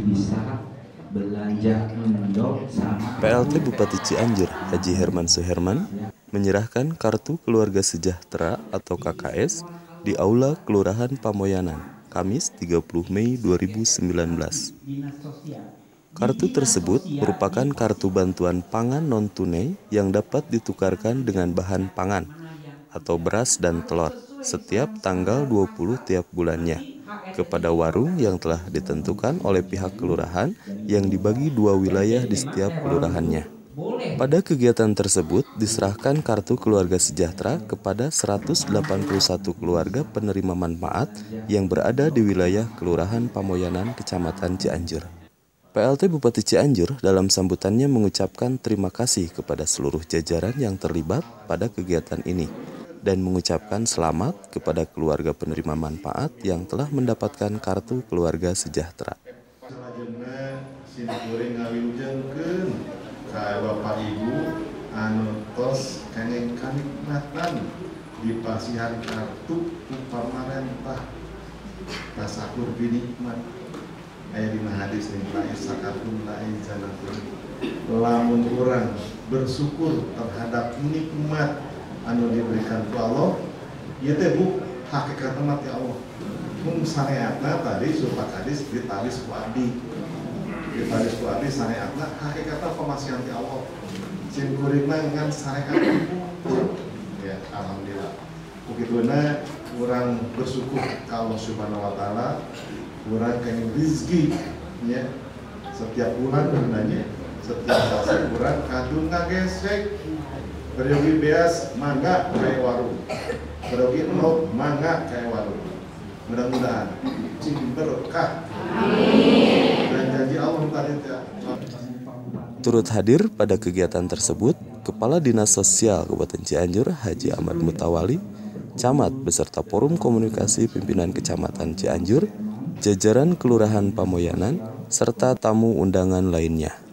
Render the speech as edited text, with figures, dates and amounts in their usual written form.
bisa belanja endok sama PLT Bupati Cianjur, Haji Herman Suherman, menyerahkan kartu keluarga sejahtera atau KKS di Aula Kelurahan Pamoyanan, Kamis 30 Mei 2019. Kartu tersebut merupakan kartu bantuan pangan non-tunai yang dapat ditukarkan dengan bahan pangan atau beras dan telur setiap tanggal 20 tiap bulannya kepada warung yang telah ditentukan oleh pihak kelurahan yang dibagi 2 wilayah di setiap kelurahannya. Pada kegiatan tersebut diserahkan kartu keluarga sejahtera kepada 181 keluarga penerima manfaat yang berada di wilayah Kelurahan Pamoyanan, Kecamatan Cianjur. PLT Bupati Cianjur dalam sambutannya mengucapkan terima kasih kepada seluruh jajaran yang terlibat pada kegiatan ini dan mengucapkan selamat kepada keluarga penerima manfaat yang telah mendapatkan kartu keluarga sejahtera. Bapak Ibu anu tos kenging kanikmatan dipasihan kartu pamarentah tasakur binikmat aya dina hadis nih la isakatun la izanatun lamun urang bersyukur terhadap nikmat anu diberikan ku Allah ieu teh bu hakikat mah ti Allah mun sareatna tadi surat hadis ditalis ku abdi sareatna hakikatna pemasihan ti Allah cing kuringna ngan sareat ya alhamdulillah begituna urang bersyukur ka Allah Subhanahu wa taala urang kenging rezeki ya setiap bulan beunanya setiap sasi urang kadung ngagesek peryogi beas mangga kayak warung peryogi enok mangga kayak warung mudah-mudahan cing berkah dan janji Allah tadi. Turut hadir pada kegiatan tersebut Kepala Dinas Sosial Kabupaten Cianjur Haji Ahmad Mutawali, Camat beserta Forum Komunikasi Pimpinan Kecamatan Cianjur, jajaran Kelurahan Pamoyanan, serta tamu undangan lainnya.